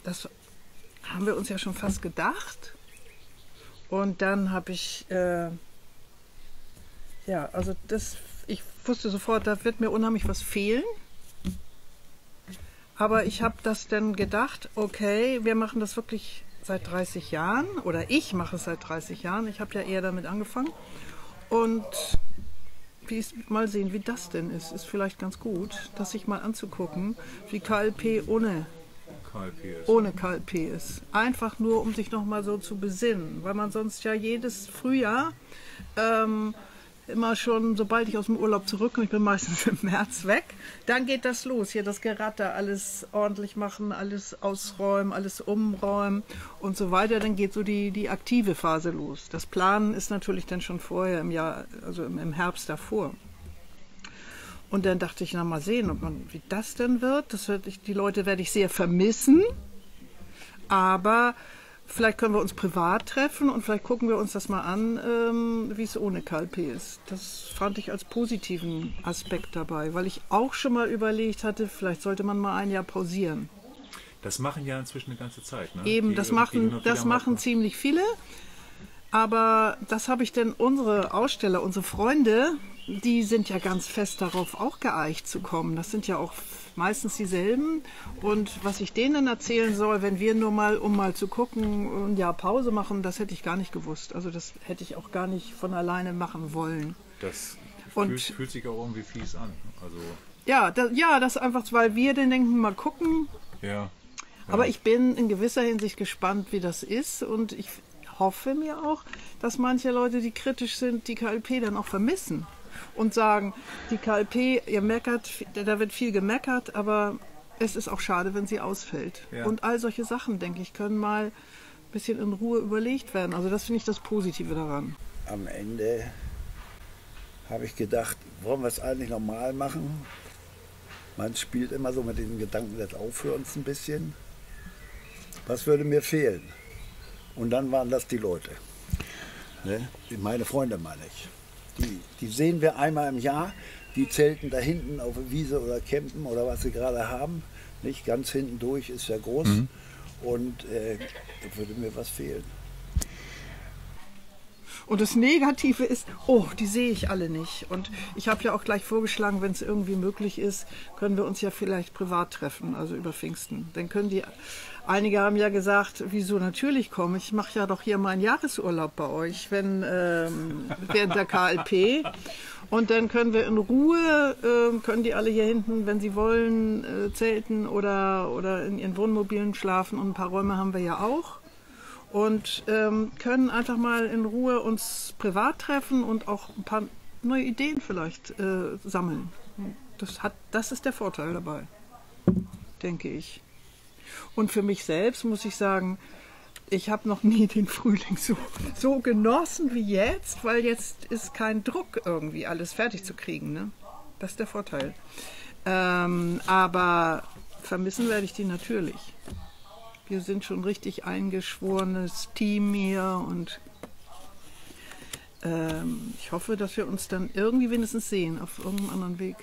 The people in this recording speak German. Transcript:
das haben wir uns ja schon fast gedacht. Und dann habe ich, ja, also ich wusste sofort, da wird mir unheimlich was fehlen. Aber ich habe das dann gedacht, okay, wir machen das wirklich seit 30 Jahren oder ich mache es seit 30 Jahren. Ich habe ja eher damit angefangen. Und mal sehen, wie das denn ist. Ist vielleicht ganz gut, das sich mal anzugucken, wie KLP ohne KLP ist. Einfach nur, um sich nochmal so zu besinnen, weil man sonst ja jedes Frühjahr immer schon, sobald ich aus dem Urlaub zurückkomme, ich bin meistens im März weg, dann geht das los. Hier das Geratter, alles ordentlich machen, alles ausräumen, alles umräumen und so weiter. Dann geht so die aktive Phase los. Das Planen ist natürlich dann schon vorher im Jahr, also im Herbst davor. Und dann dachte ich, na mal sehen, wie das denn wird. Die Leute werde ich sehr vermissen, aber vielleicht können wir uns privat treffen und vielleicht gucken wir uns das mal an, wie es ohne KLP ist. Das fand ich als positiven Aspekt dabei, weil ich auch schon mal überlegt hatte, vielleicht sollte man mal ein Jahr pausieren. Das machen ja inzwischen eine ganze Zeit, ne? Eben, das machen ziemlich viele. Aber das habe ich denn, unsere Aussteller, unsere Freunde, die sind ja ganz fest darauf auch geeicht zu kommen. Das sind ja auch meistens dieselben. Und was ich denen erzählen soll, wenn wir nur mal, um mal zu gucken, ein Jahr Pause machen, das hätte ich gar nicht gewusst. Also das hätte ich auch gar nicht von alleine machen wollen. Das fühlt sich auch irgendwie fies an. Also ja, das einfach, weil wir dann denken, mal gucken. Ja. Aber ich bin in gewisser Hinsicht gespannt, wie das ist. Und ich hoffe mir auch, dass manche Leute, die kritisch sind, die KLP dann auch vermissen. Und sagen, die KLP, ihr meckert, da wird viel gemeckert, aber es ist auch schade, wenn sie ausfällt. Ja. Und all solche Sachen, denke ich, können mal ein bisschen in Ruhe überlegt werden. Also das finde ich das Positive daran. Am Ende habe ich gedacht, wollen wir es eigentlich normal machen? Man spielt immer so mit dem Gedanken, das auch für uns ein bisschen. Was würde mir fehlen? Und dann waren das die Leute. Ne? Meine Freunde meine ich. Die sehen wir einmal im Jahr, die zelten da hinten auf der Wiese oder campen oder was sie gerade haben. Nicht ganz hinten durch ist ja groß und da würde mir was fehlen. Und das Negative ist, oh, die sehe ich alle nicht. Und ich habe ja auch gleich vorgeschlagen, wenn es irgendwie möglich ist, können wir uns ja vielleicht privat treffen, also über Pfingsten. Dann können einige haben ja gesagt, wieso natürlich kommen, ich mache ja doch hier meinen Jahresurlaub bei euch, wenn während der KLP. Und dann können wir in Ruhe, können die alle hier hinten, wenn sie wollen, zelten oder in ihren Wohnmobilen schlafen. Und ein paar Räume haben wir ja auch. Und können einfach mal in Ruhe uns privat treffen und auch ein paar neue Ideen vielleicht sammeln. Das ist der Vorteil dabei, denke ich. Und für mich selbst muss ich sagen, ich habe noch nie den Frühling so genossen wie jetzt, weil jetzt ist kein Druck irgendwie alles fertig zu kriegen. Ne? Das ist der Vorteil. Aber vermissen werde ich die natürlich. Wir sind schon richtig eingeschworenes Team hier und ich hoffe, dass wir uns dann irgendwie wenigstens sehen, auf irgendeinem anderen Weg.